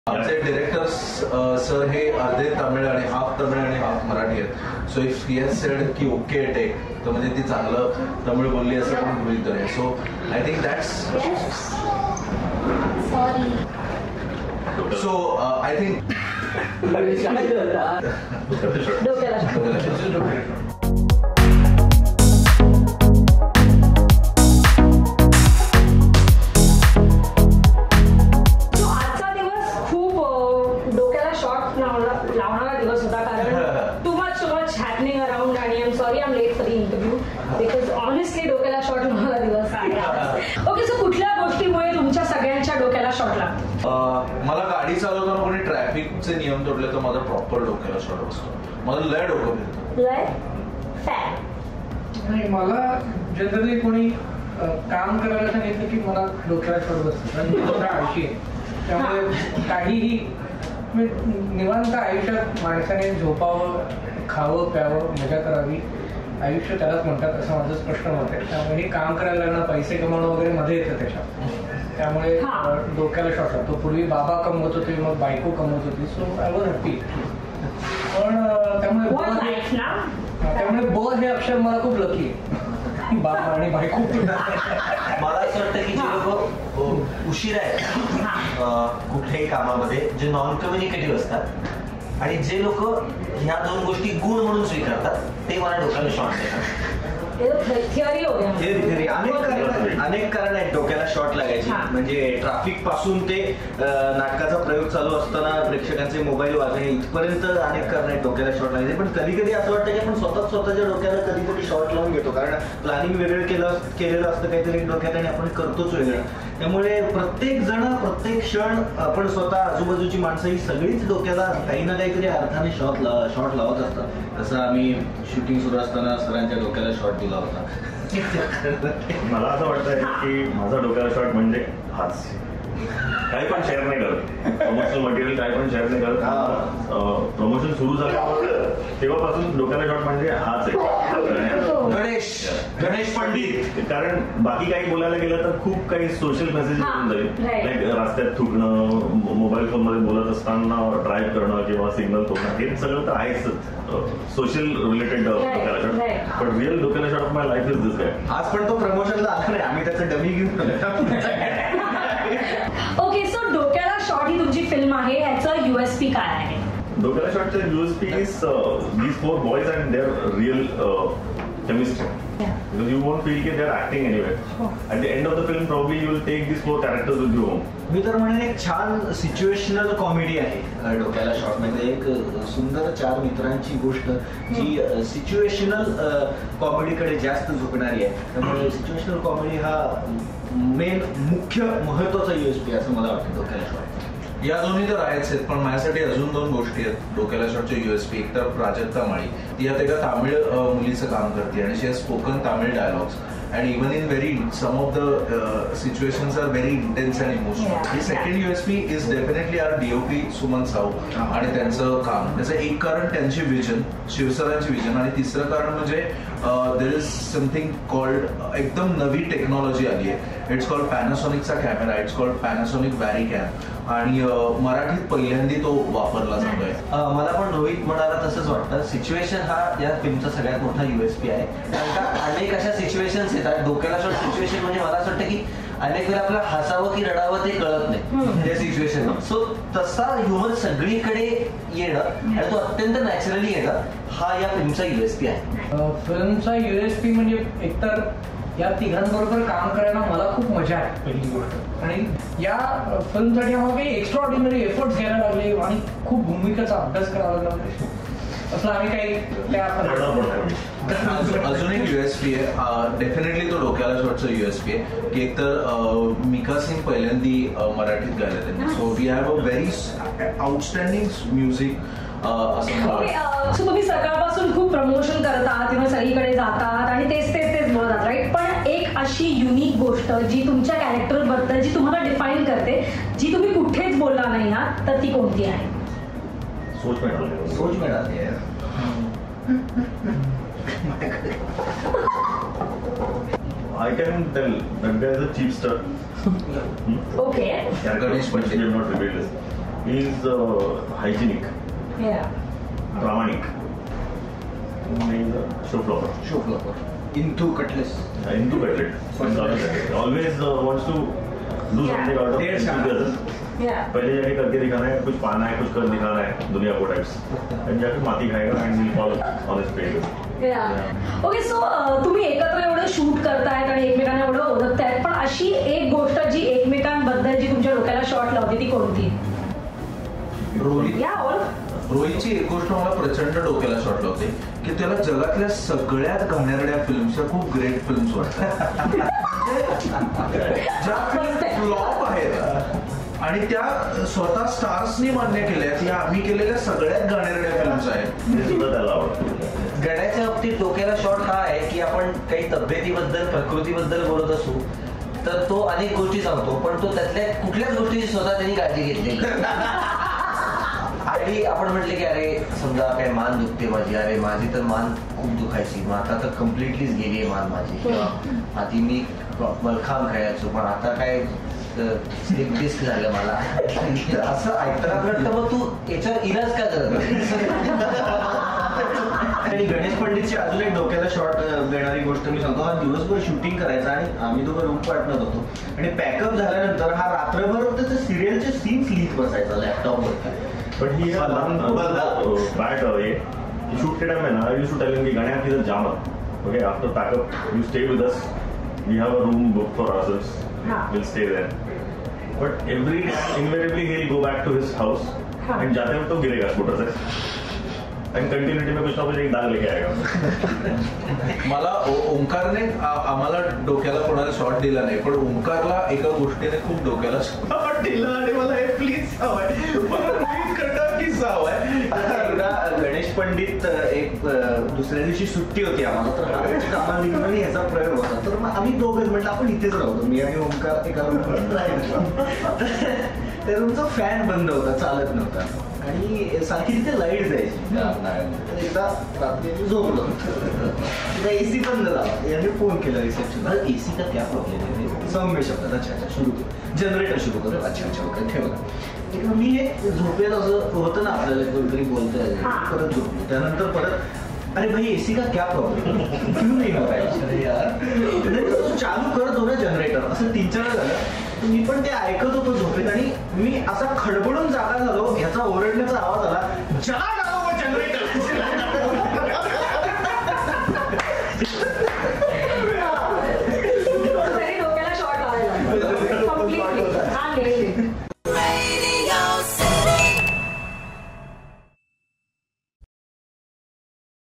आमचे directors sir हे अर्धे तमिळ आणि हाफ तमिळ आणि हाफ मराठी आहेत. So if he has said की ओके टेक तर म्हणजे ती चांगलं तमिळ बोलली असं पण गृहीत धरेल. So I think that's so I think लावणारा दिवस होता कारण टू मच हॅपनिंग अराउंड आणि I am sorry I am late for the interview because honestly डोक्याला शॉट लावणारा दिवस आहे. ओके, सो कुठल्या गोष्टीमुळे तुमच्या सगळ्यांच्या डोक्याला शॉट लागला? मला गाडी चालवताना कोणी ट्रॅफिकचे नियम तोडले तर माझा प्रॉपर डोक्याला शॉट बसतो. मला लय डोकं फिरतं. लय फॅन नाही, मला जनरली कोणी काम करायला सांगितलं की मला डोक्याला शॉट बसतो कारण मी थोडा आळशी आहे. त्यामुळे काहीही निवांत आयुष्यात माणसाने झोपावं, खावं, प्यावं, मजा करावी, आयुष्य त्यालाच म्हणतात असं माझं स्पष्ट मत आहे. त्यामुळे हे काम करायला लागणं, पैसे कमावणं वगैरे मध्ये येतं त्याच्यात. त्यामुळे डोक्याला शॉट लागतो. पूर्वी बाबा कमवत होते, मग बायको कमवत होती, सो आय वॉज हॅपी. पण त्यामुळे ब हे अक्षर मला खूप लकी आहे. बाबा आणि बायको. मला असं वाटतं की जे लोक उशीर आहेत कुठल्याही कामामध्ये, जे नॉन कम्युनिकेटिव्ह असतात आणि जे लोक ह्या दोन गोष्टी गुण म्हणून स्वीकारतात ते मला डोक्याला शॉट देतात. अनेक कारण आहेत डोक्याला शॉट लागायची. म्हणजे ट्रॅफिक पासून ते नाटकाचा प्रयोग चालू असताना प्रेक्षकांचे मोबाईल वाजणे इथपर्यंत अनेक कारण आहेत डोक्याला शॉट लागायचे. पण कधी कधी असं वाटतं की आपण स्वतःच्या डोक्याला कधी कधी शॉट लावून घेतो, कारण प्लॅनिंग वेगळं केलेलं असतं काहीतरी डोक्यात आणि आपण करतोच वेगळं. त्यामुळे प्रत्येक जण प्रत्येक क्षण आपण स्वतः आजूबाजूची माणसं ही सगळीच डोक्याला काही ना काहीतरी अर्थाने शॉट लावत असतात. तसं आम्ही शूटिंग सुरू असताना सरांच्या डोक्याला शॉट दिला होता. मला असं वाटतंय की माझा डोक्याला शॉट म्हणजे हाच. काही पण शेअर नाही करत, प्रमोशनल मटेरियल काही पण शेअर नाही करत. प्रमोशन सुरू झालं तेव्हापासून डोक्याला शॉट म्हणजे हाच आहे, गणेश पंडित. कारण बाकी काही बोलायला गेलं तर खूप काही सोशल मेसेज येऊन जाईल. लाईक रस्त्यात थुकणं, मोबाईल फोन मध्ये बोलत असताना ड्राईव्ह करणं किंवा सिग्नल तोडणं, हे सगळं तर आहेच सोशल रिलेटेड डोक्याला शॉट. पण रिअल डोक्याला shot of my life is this guy. आज पण तो प्रमोशनला आला नाही, आम्ही त्याचं डमी घेऊन. ओके, सो डोक्याला शॉट ही तुमची फिल्म आहे, ह्याचं युएसपी काय आहे? डोक्याला शॉटचं USP is these 4 boys and their real chemistry. Because you won't feel that they're acting anywhere. At the end of the film, probably you will take these 4 characters with you home. मी तर म्हणेन एक छान situational comedy आहे डोक्याला shot. म्हणजे एक सुंदर 4 मित्रांची गोष्ट जी सिच्युएशनल कॉमेडीकडे जास्त झुकणारी आहे. त्यामुळे सिच्युएशनल कॉमेडी हा मेन मुख्य महत्वाचा युएसपी असं मला वाटतं डोक्याला शॉट. या दोन्ही तर आहेच आहेत, पण माझ्यासाठी अजून 2 गोष्टी आहेत डोक्याला शॉटचे युएसपी. एक तर प्राजक्ता माळी, ती आता एका तामिळ मुलीचं काम करते आणि she has spoken Tamil dialogues and even in some of the situations are very intense and emotional. The second USP is definitely our DOP Suman Sahu आणि त्यांचं काम. त्याचं एक कारण त्यांची विजन, शिवसरांची विजन, आणि तिसरं कारण म्हणजे there is something called एकदम नवी टेक्नॉलॉजी आली आहे. इट्स कॉल्ड पॅनासॉनिकचा camera, it's called Panasonic VariCam, आणि मराठीत पहिल्यांदा तो वापरला जातोय. मला पण रोहित म्हणाला तसंच वाटतं. सिच्युएशन हा या फिल्मचा सगळ्यात मोठा युएसपी आहे. कारण का अनेक अशा सिच्युएशन्स येतात. डोक्याला शॉट सिच्युएशन म्हणजे मला असं वाटतं की अनेक वेळा आपल्याला हसावं की रडावं ते कळत नाही त्या सिच्युएशन. सो तसा ह्युमर सगळीकडे येणं आणि तो अत्यंत नॅचरली येणं हा या फिल्मचा युएसपी आहे. फिल्मचा युएसपी म्हणजे एकतर या तिघांबरोबर काम करायला मला खूप मजा आहे पहिली गोष्ट. आणि या फिल्मसाठी आम्हाला काही एक्स्ट्रा ऑर्डिनरी एफर्ट्स घ्यायला लागले आणि खूप भूमिकेचा अभ्यास करावा लागला. असं आम्ही काही त्या अजून एक युएसपी आहे डेफिनेटली तो डोक्याला शॉटचं युएसपी आहे की एकतर मिका सिंग पहिल्यांदा मराठीत गायला त्यांनी. So we have a very outstanding music. So तुम्ही सकाळपासून खूप प्रमोशन करतात, तुम्ही सगळीकडे जातात आणि तेच बोलतात, राईट? पण एक अशी युनिक गोष्ट जी तुमच्या कॅरेक्टर बद्दल जी तुम्हाला डिफाईन करते, जी तुम्ही कुठेच बोलला नाही ना, तर ती कोणती आहे? सोच मिळाली आहे. I can tell that guy is a cheap star. Okay. Ganesh Pandit. Not revealed this. He is hygienic, प्रामाणिक, शो फ्लॉपर, इंदू कटलेस, always wants to do something out of पहले जाके करके दिखाना है, कुछ पाना है, कुछ कर दिखाना है दुनिया को टाइप्स, एंड जाके माती खाएगा and will fall on his page. Okay, so तुम्ही एकत्र एवढं शूट करतायत आणि एकमेकांना एवढं ओळखतायत, पण अशी एक गोष्ट जी एकमेकांबद्दल जी तुमच्या डोक्याला शॉट लावते ती कोणती? रोहितची एक गोष्ट मला प्रचंड डोक्याला शॉट लावते की त्याला जगातल्या सगळ्यात घाणेरड्या फिल्म्स, खूप ग्रेट फिल्म्स वाटतात ज्या फ्लॉप आहेत आणि त्या स्वतः स्टार्सनी मान्य केल्या की आम्ही केलेल्या सगळ्यात घाणेरड्या फिल्म्स आहेत. त्याला आवडतं. गड्याच्या बाबतीत डोक्याला शॉट हा आहे की आपण काही तब्येतीबद्दल, प्रकृतीबद्दल बोलत असू तर तो अनेक गोष्टी सांगतो, पण तो त्यातल्या कुठल्याच गोष्टीची स्वतः त्यांनी काळजी घेतली. आणि आपण म्हटले की अरे समजा काय मान दुखते माझी, अरे माझी तर मान खूप दुखायची, मग आता तर कम्प्लिटलीच गेली आहे मान माझी, किंवा आधी मी मलखांब खेळायचो पण आता काय स्लिप डिस्क झालं मला, असं ऐकताना वाटतं मग तू याच्यावर इलाज का करत. आणि गणेश पंडितची अजून एक डोक्याला शॉट देणारी गोष्ट मी सांगतो. हा दिवसभर शूटिंग करायचा आणि आम्ही दोघं रूम पार्टनर होतो आणि पॅकअप झाल्यानंतर हा रात्रभर त्याचे सिरियलचे सीन्स लिहित बसायचा लॅपटॉपवर. पण ही बॅट शूट के टाइम में ना यू शूट टेलिंग की गाण्या तिथं जाम okay after pack up you stay with us, we have a room book for ourselves, will stay there, but every invariably he will go back to his house and जाते वक्त तो गिरेगा scooter से end continuity में कुछ ना कुछ एक दाग लेके आएगा. मला ओंकारने आम्हाला डोक्याला कोणाला शॉट दिला नाही, पण ओंकारला एका गोष्टीने खूप डोक्याला शॉट दिला आणि मला हे प्लीज हवंय, किस्सा हवाय. गणेश पंडित एक दुसऱ्या दिवशी सुट्टी होती आम्हाला, तर आम्हाला ह्याचा प्रयोग होता, तर मग आम्ही दोघं म्हटलं आपण इथेच राहतो, मी आणि ओंकार एका रूमवर राहिलो. त्या रूमचा फॅन बंद होता, चालत नव्हता आणि सारखी तिथे लाईट जायची. एकदा रात्री झोपलो, एसी बंद झाला, यांनी फोन केला रिसेप्शन, एसी का क्या प्रॉब्लेम आहे, सौम्य शब्दात. अच्छा अच्छा सुरू करू, जनरेटर सुरू करू, अच्छा अच्छा ओके ठेवला. मी हे झोपेल असं होतं ना आपल्याला कोणतरी बोलतोय, परत झोपलो. त्यानंतर परत अरे भाई एसी का क्या प्रॉब्लेम, क्यों नाही हो यार, चालू करत हो ना जनरेटर, असं 3-4 झालं. मी पण ते ऐकत होतो झोपेत आणि मी असा खडबडून जागा झालो, ह्याचा ओरडण्याचा आवाज आला,